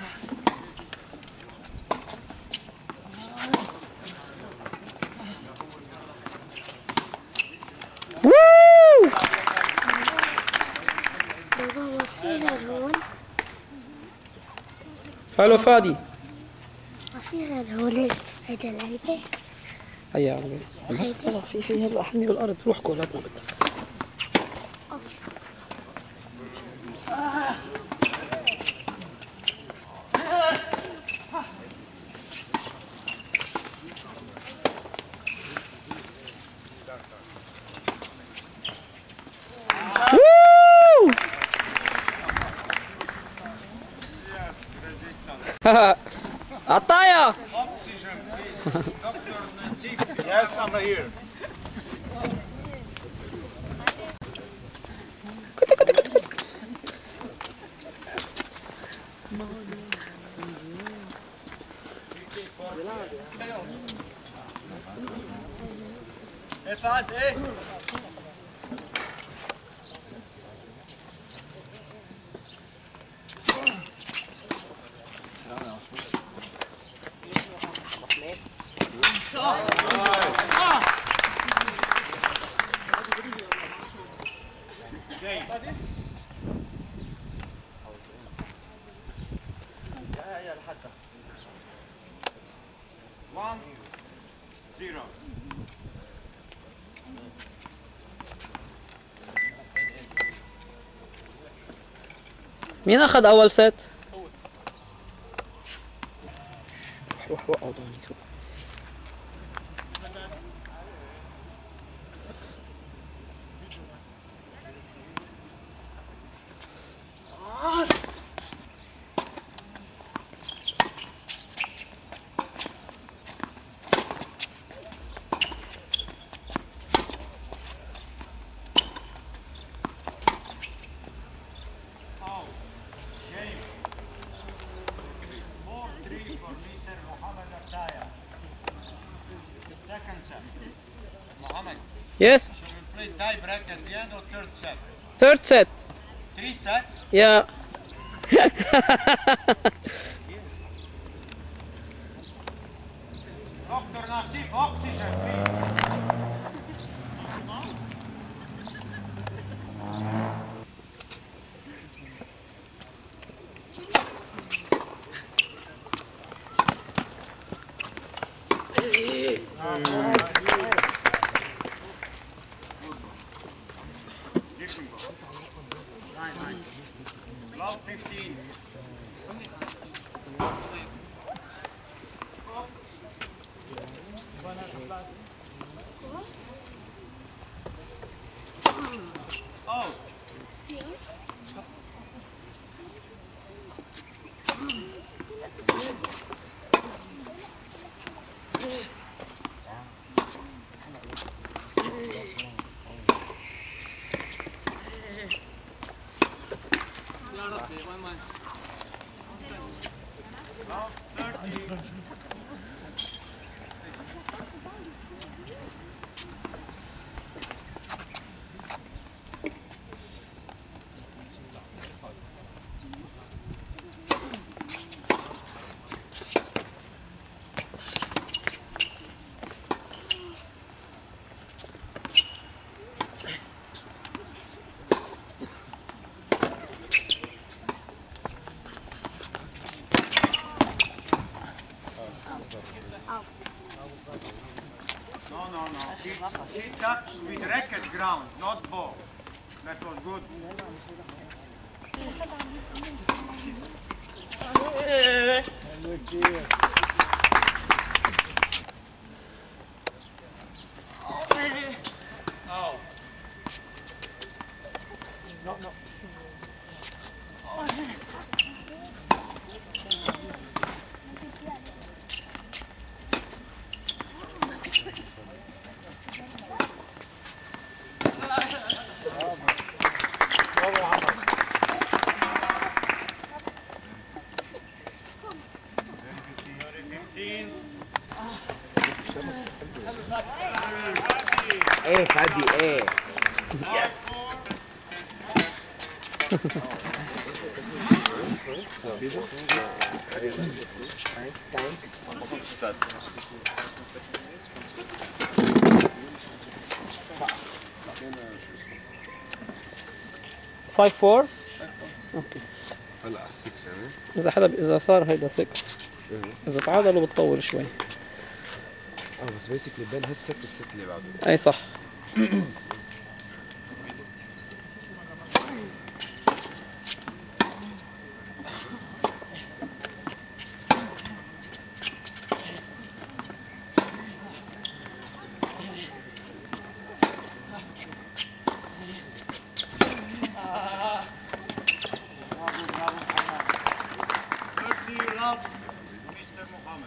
هلو فادي. ما في غير هون هيدا العلبة. هيا يا عمي. خلاص في هلا حني بالارض، روح كل هات ما بدك. عطايا. Yes, I'm here. ايه فهد ايه؟ One, zero. مين اخذ اول ست؟ روح اقعد هونيك. Mohammed, Yes. so we'll play tie break at the end or third set? Third set. 3 sets? Yeah. Dr. Nasif, oxygen, please. Love 15. Oh. Love 30. No. He touched with racket ground, not ball. That was good. Oh. No. ايه فادي ايه يس فايف فور. اوكي. هلا على 6 يعني. اذا صار هيدا 6 اذا تعادلوا بتطول شوي. بس بيسكلي بين هالست والست اللي بعده. اي صح. Mr. Mohammed.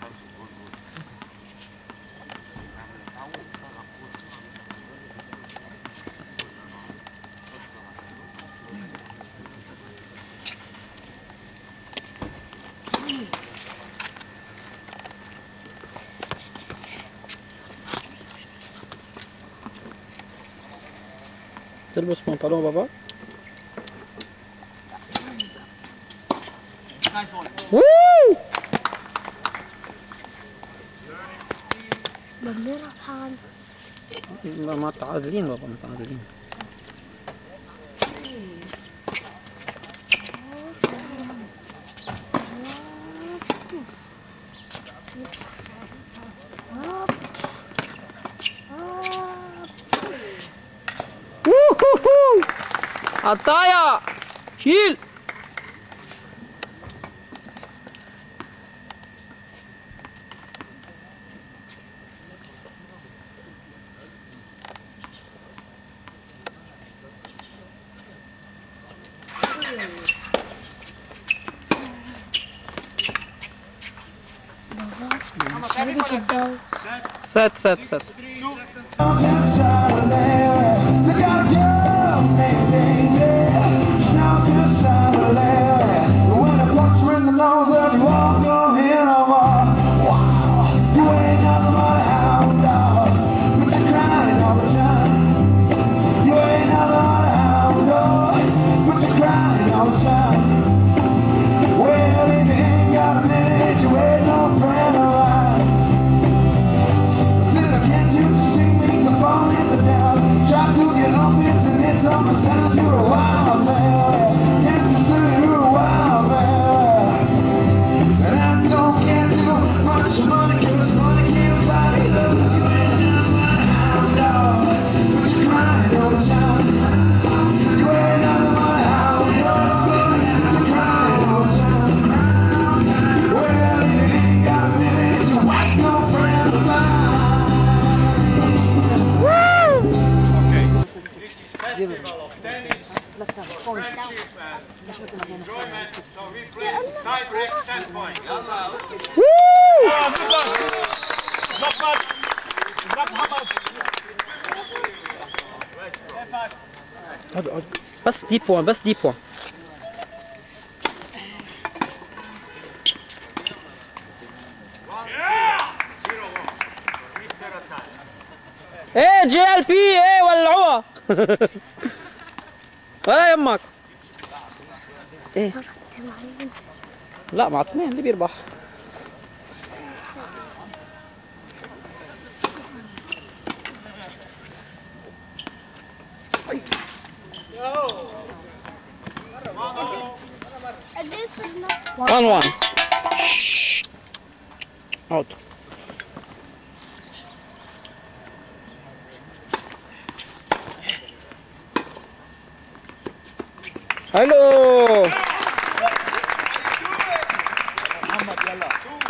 تلبس بنطلون بابا؟ Nice ball. ووو ممنوع طبعا. لا ما تعادلين بابا، متعادلين. ووهوهو عطايا شيل. شريك الضوء. سات Festival of tennis, friendship and enjoyment. So we play tie break 10 points. Good luck. Zafar. Zafar. بس 10 بوان، بس 10 بوان. ايه جي ال بي، ايه ولعوها. ولا يمك. ايه لا مع اثنين اللي بيربح. قد صرنا؟ 1-1. اوت. هلو محمد يلا.